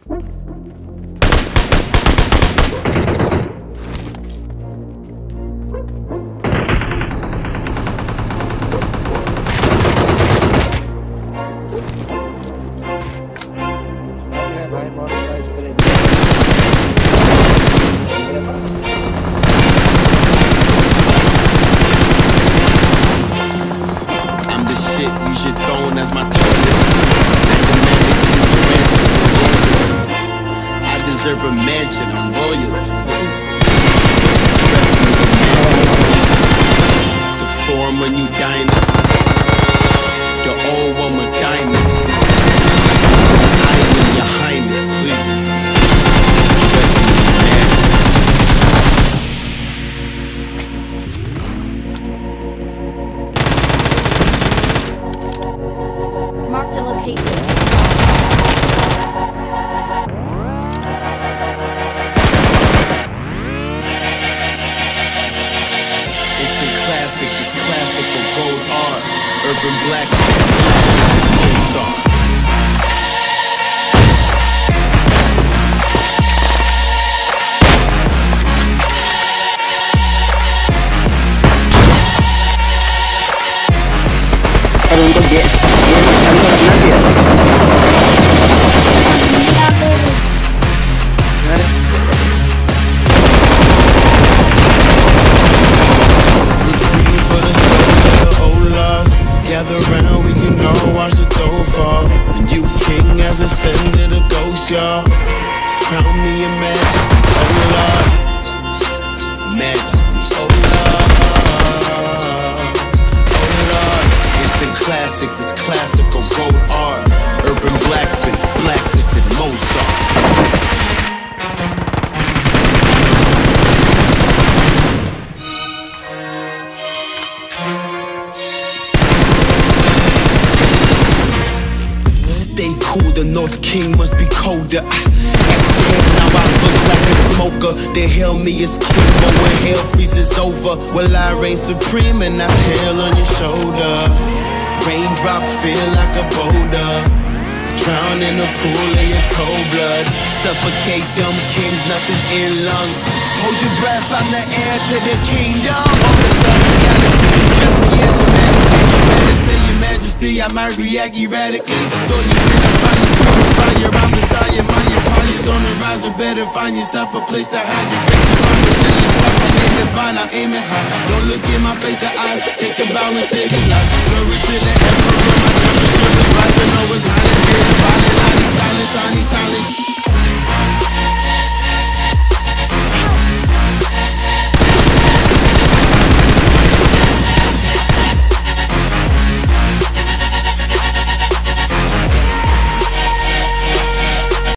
Deserve a mansion, I'm royalty. The former new dynasty. The old one was diamonds. I am your highness, please. Marked a location. This classical gold art, urban blacks, Mozart. Untuk dia nanti ya. Gather round, we can all watch the throne fall. And you king as ascended a ghost, y'all. Crown me a majesty, oh Lord. Majesty, oh Lord. Oh Lord. It's the classic, this classical gold art. Urban blacks been blacklisted Mozart. Stay cool, the North King must be colder. Exhale, now I look like a smoker. They hail me as king, but when hell freezes over, will I reign supreme and that's hell on your shoulder. Raindrop feel like a boulder. Drown in a pool of your cold blood. Suffocate dumb kings, nothing in lungs. Hold your breath, I'm the heir to the kingdom. All the stuff in the galaxy, just me as your majesty. Better say your majesty, I might react erratically. Throw you in a fire, I'm Messiah. My empire's on the rise, or better find yourself a place to hide. Your face is on the ceiling, fucking in divine, I'm aiming high. Don't look in my face or eyes, take a bow and save your life. Glory to the emperor, my temperature is rising, always high.